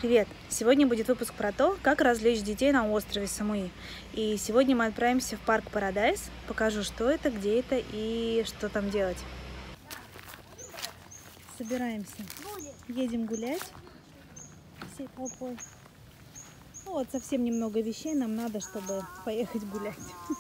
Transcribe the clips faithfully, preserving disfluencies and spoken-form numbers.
Привет! Сегодня будет выпуск про то, как развлечь детей на острове Самуи. И сегодня мы отправимся в парк Парадайз. Покажу, что это, где это и что там делать. Собираемся. Едем гулять всей толпой. Ну, вот совсем немного вещей нам надо, чтобы поехать гулять.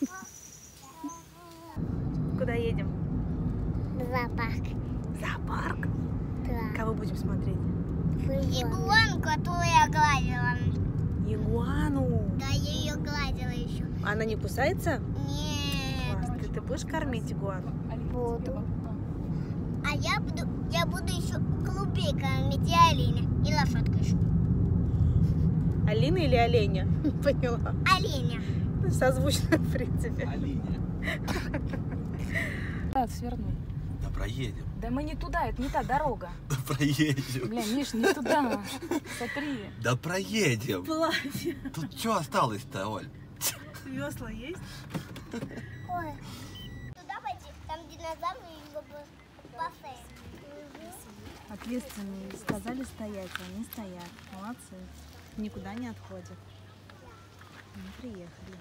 Куда едем? В зоопарк. Зоопарк? Да. Кого будем смотреть? Игуану, которую я гладила. Игуану. Да, я ее гладила еще. Она не кусается? Нет. Класс. Ты, ты будешь кормить игуану? Буду. А я буду, я буду еще голубей кормить, и оленя, и лошадку еще. Алина или оленя? Поняла. Оленя. Созвучно, в принципе. Алине. Да, свернул. Да проедем. Да мы не туда, это не та дорога. Да проедем. Бля, Миш, не туда. Смотри. Да проедем. Плавье. Тут что осталось-то, Оль? Весла есть? Ой. Туда пойти, там динозавры и бассейн. Ответственные сказали стоять, они стоят. Молодцы. Никуда не отходят. Мы приехали.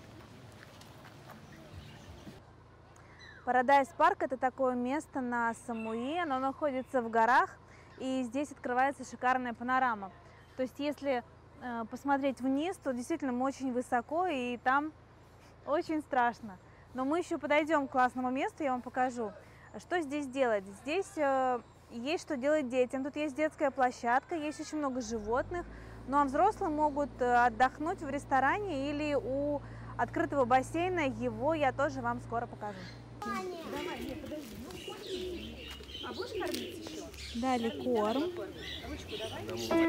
Парадайз парк — это такое место на Самуи, оно находится в горах, и здесь открывается шикарная панорама. То есть если э, посмотреть вниз, то действительно мы очень высоко, и там очень страшно. Но мы еще подойдем к классному месту, я вам покажу, что здесь делать. Здесь э, есть что делать детям, тут есть детская площадка, есть очень много животных, ну а взрослые могут отдохнуть в ресторане или у открытого бассейна, его я тоже вам скоро покажу. Давай, нет, подожди, ну хочешь? А будешь кормить еще? Дали корм. Ручку давай.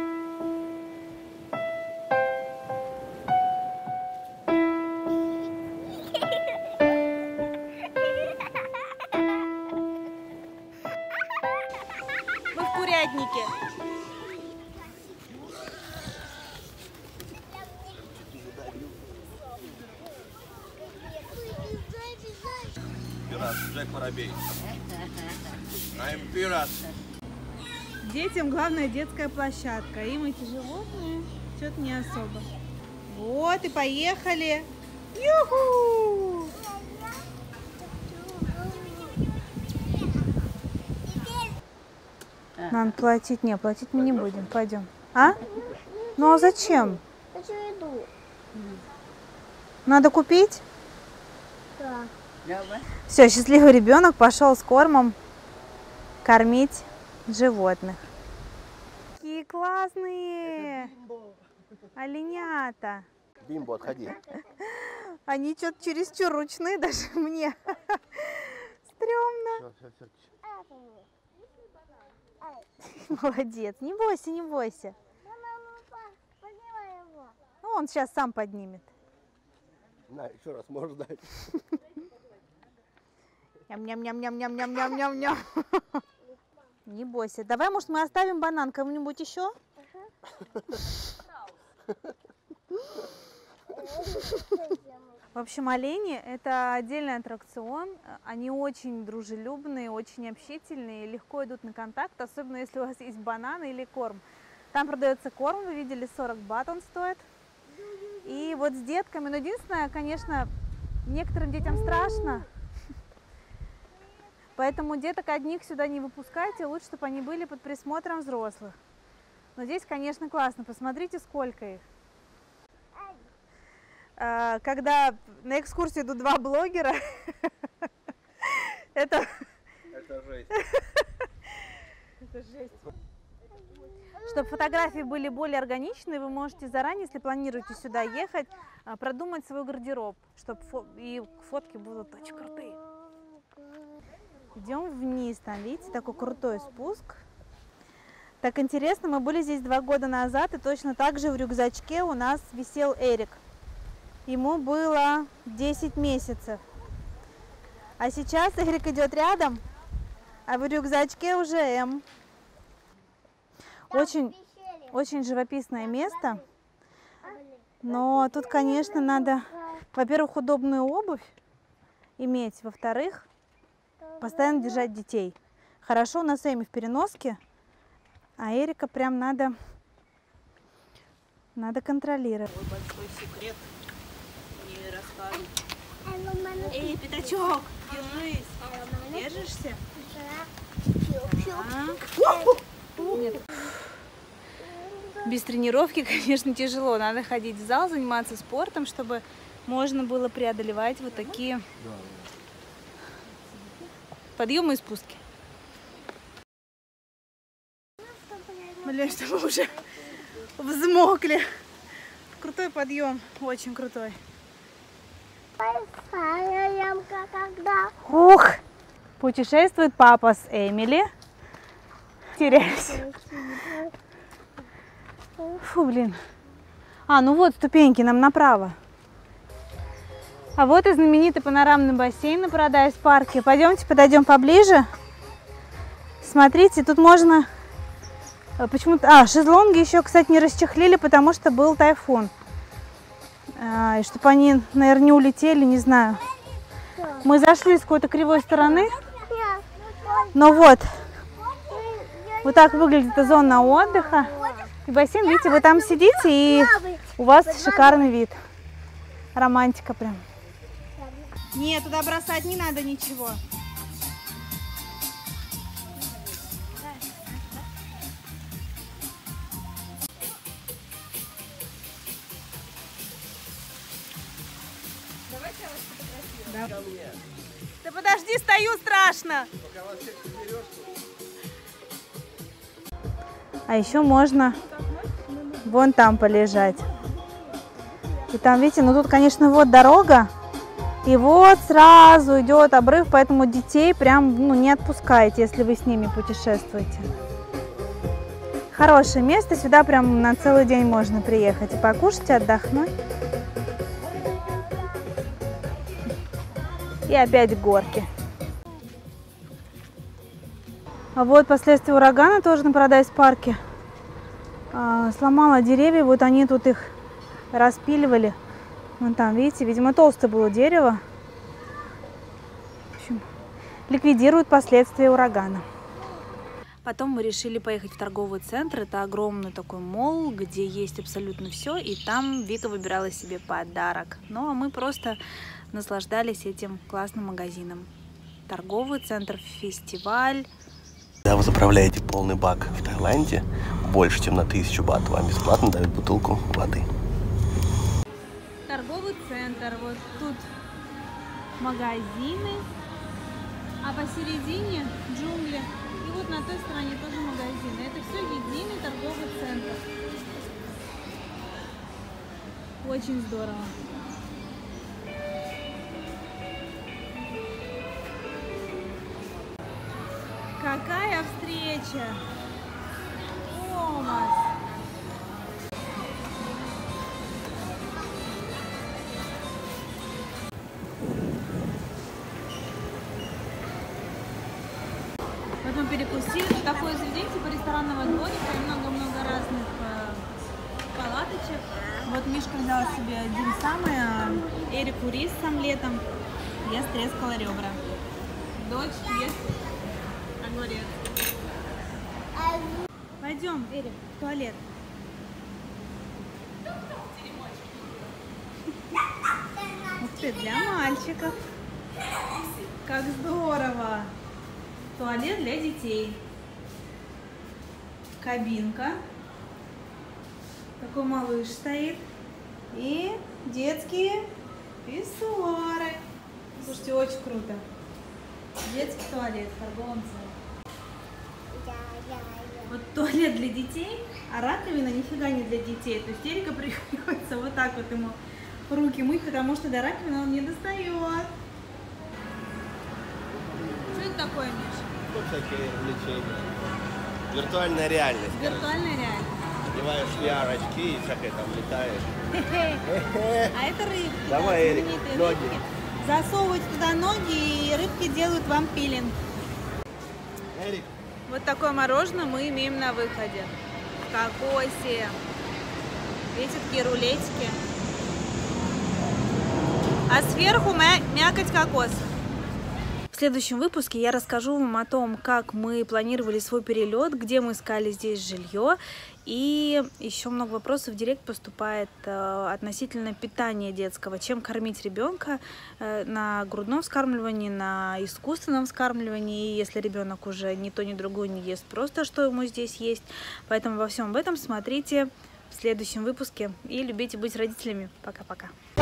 Мы в курятнике. Пират, Джек Воробей. I'm пират. Детям главная детская площадка. Им эти животные что-то не особо. Вот и поехали. Юху! Надо платить. Не, платить мы не будем. Пойдем. А? Ну а зачем? Хочу еду. Надо купить? Да. Все, счастливый ребенок пошел с кормом кормить животных. Какие классные оленята. Бимбо, отходи. Они что-то чересчур ручные даже мне. Стремно. Все, все, все. Молодец. Не бойся, не бойся. Поднимай его. Ну, он сейчас сам поднимет. На, еще раз, можешь дать. Ням-ням-ням-ням-ням-ням-ням-ням. Не бойся. Давай, может, мы оставим банан кому-нибудь еще? В общем, олени – это отдельный аттракцион. Они очень дружелюбные, очень общительные, легко идут на контакт, особенно если у вас есть банан или корм. Там продается корм, вы видели, сорок бат он стоит. И вот с детками, но единственное, конечно, некоторым детям страшно, поэтому деток одних сюда не выпускайте, лучше, чтобы они были под присмотром взрослых. Но здесь, конечно, классно, посмотрите, сколько их. Когда на экскурсию идут два блогера, это... Это жесть. Это жесть. Чтобы фотографии были более органичные, вы можете заранее, если планируете сюда ехать, продумать свой гардероб, чтобы фо и фотки будут очень крутые. Идем вниз, там, видите, такой крутой спуск. Так интересно, мы были здесь два года назад, и точно так же в рюкзачке у нас висел Эрик. Ему было десять месяцев. А сейчас Эрик идет рядом, а в рюкзачке уже М. Очень, очень живописное место, но тут, конечно, надо, во-первых, удобную обувь иметь, во-вторых, постоянно держать детей. Хорошо, у нас Эми в переноске, а Эрика прям надо Надо контролировать. Ой, большой секрет. Не рассказывай. Эй, пятачок, держись. Держишься? Нет. Без тренировки, конечно, тяжело. Надо ходить в зал, заниматься спортом, чтобы можно было преодолевать вот такие подъемы и спуски. Блин, что мы уже взмокли. Крутой подъем, очень крутой. Большая ямка когда? Ух! Путешествует папа с Эмили. Теряюсь. Фу, блин. А, ну вот ступеньки, нам направо. А вот и знаменитый панорамный бассейн на Парадайз парке. Пойдемте подойдем поближе. Смотрите, тут можно... Почему-то... А, шезлонги еще, кстати, не расчехлили, потому что был тайфун. А, и чтобы они, наверное, не улетели, не знаю. Мы зашли с какой-то кривой стороны. Но вот, вот так выглядит эта зона отдыха. И бассейн, видите, вы там сидите, и у вас шикарный вид. Романтика прям. Нет, туда бросать не надо ничего. Да. Да подожди, стою, страшно. А еще можно вон там полежать. И там, видите, ну тут, конечно, вот дорога. И вот сразу идет обрыв, поэтому детей прям ну, не отпускайте, если вы с ними путешествуете. Хорошее место, сюда прям на целый день можно приехать и покушать, и отдохнуть. И опять горки. А вот последствия урагана тоже на Парадайз парке. А, сломала деревья, вот они тут их распиливали. Вон там, видите, видимо, толстое было дерево. В общем, ликвидируют последствия урагана. Потом мы решили поехать в торговый центр. Это огромный такой молл, где есть абсолютно все. И там Вика выбирала себе подарок. Ну, а мы просто наслаждались этим классным магазином. Торговый центр, фестиваль. Когда вы заправляете полный бак в Таиланде, больше чем на тысячу бат, вам бесплатно дают бутылку воды. Торговый центр, вот тут магазины, а посередине джунгли. И вот на той стороне тоже магазины. Это все единый торговый центр. Очень здорово. Какая встреча! Томас! Вот мы перекусили. Тут такое заведение, типа ресторанного дворика, много-много разных э, палаточек. Вот Мишка взял себе димсамы, а Эрику рис с омлетом. Я стрескала ребра. Дочь ест огурец. Пойдем, Эрик, в туалет. Ух ты, для мальчиков. Как здорово. Туалет для детей. Кабинка. Такой малыш стоит. И детские писсуары. Слушайте, очень круто. Детский туалет в торговом центре. Вот туалет для детей, а раковина нифига не для детей. То есть Эрика приходится вот так вот ему руки мыть, потому что до раковины он не достает. Что это такое, Миша? Тут всякие развлечения. Виртуальная реальность. Виртуальная реальность. Одеваешь ви ар-очки и всякое там летаешь. А это рыбки. Давай, да, Эрик, знаменитые ноги. рыбки. Засовывать туда ноги, и рыбки делают вам пилинг. Эрик. Вот такое мороженое мы имеем на выходе. В кокосе. Видите, такие рулетики. А сверху мя мякоть кокоса. В следующем выпуске я расскажу вам о том, как мы планировали свой перелет, где мы искали здесь жилье. И еще много вопросов в директ поступает э, относительно питания детского. Чем кормить ребенка э, на грудном вскармливании, на искусственном вскармливании. И если ребенок уже ни то, ни другое не ест, просто что ему здесь есть. Поэтому во всем об этом смотрите в следующем выпуске. И любите быть родителями. Пока-пока.